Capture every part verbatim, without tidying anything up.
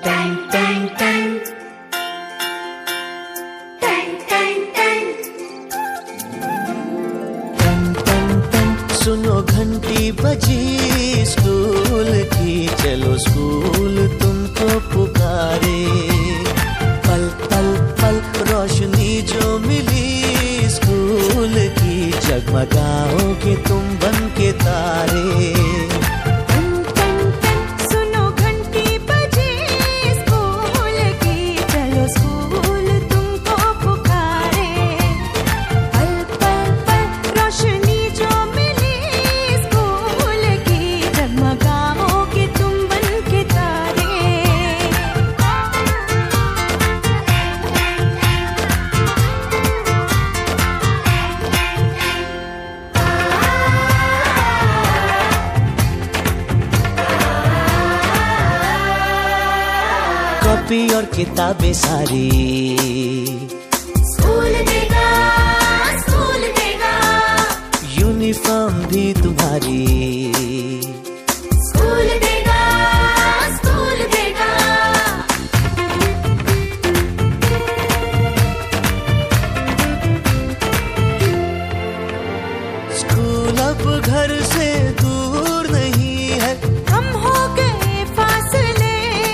Ton टन टन टन टन टन टन टन टन। सुनो घंटी बजी स्कूल की, चलो स्कूल तुमको पुकारे। पल पल पल रोशनी जो मिली स्कूल की, जगमगाओगे तुम बन के तारे। कॉपी और किताबें सारी स्कूल देगा, स्कूल देगा। यूनिफॉर्म भी तुम्हारी स्कूल देगा, स्कूल देगा। स्कूल अब घर से दूर नहीं है, कम हो गए फासले।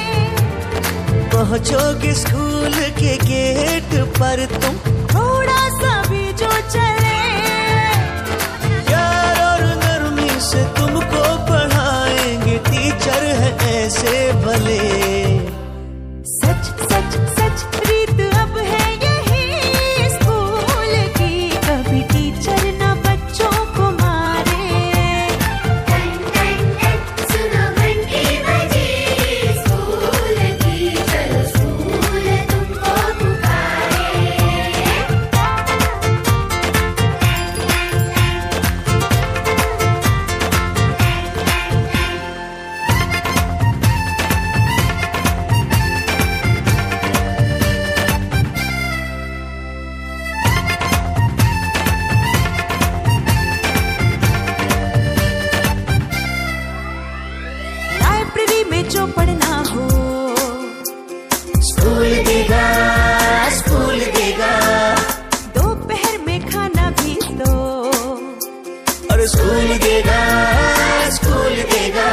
पहुंचोगे स्कूल के गेट पर तुम, थोड़ा सा भी जो चले। प्यार और नरमी से तुमको पढ़ाएंगे टीचर है ऐसे भले। सच सच सच रीत अब है यही स्कूल की, कभी टीचर न बच्चों को मारे। टन टन टन सुनो घंटी बजी स्कूल की, चलो स्कूल तुमको पुकारे। लाइब्रेरी में जो पढ़ना हो, स्कूल देगा, स्कूल देगा। दोपहर में खाना भी दो, और स्कूल देगा, स्कूल देगा।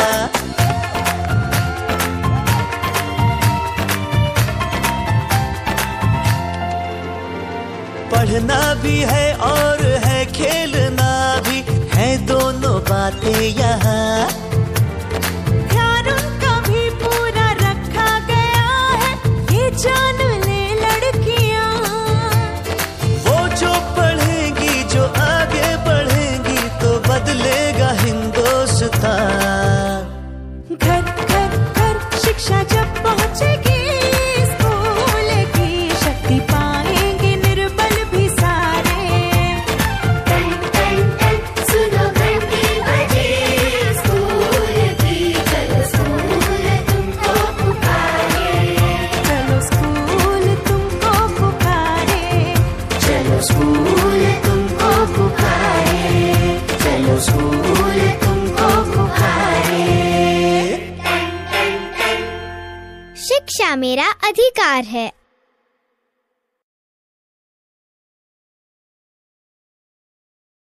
पढ़ना भी है और है खेलना भी है, दोनों बातें यहाँ। ध्यान उनका भी पूरा रखा गया है, ये जान ले लड़कियां। वो जो पढ़ेंगी, जो आगे बढ़ेंगी, तो बदलेगा हिंदुस्तान। घर घर घर शिक्षा जब पहुंचेगी स्कूल की, शक्ति पाएंगे निर्बल भी सारे। टन टन टन सुनो घंटी बजी स्कूल की, चलो स्कूल तुमको पुकारे। चलो स्कूल तुमको पुकारे। चलो स्कूल तुमको पुकारे, चलो स्कूल तुमको पुकारे। शिक्षा मेरा अधिकार है।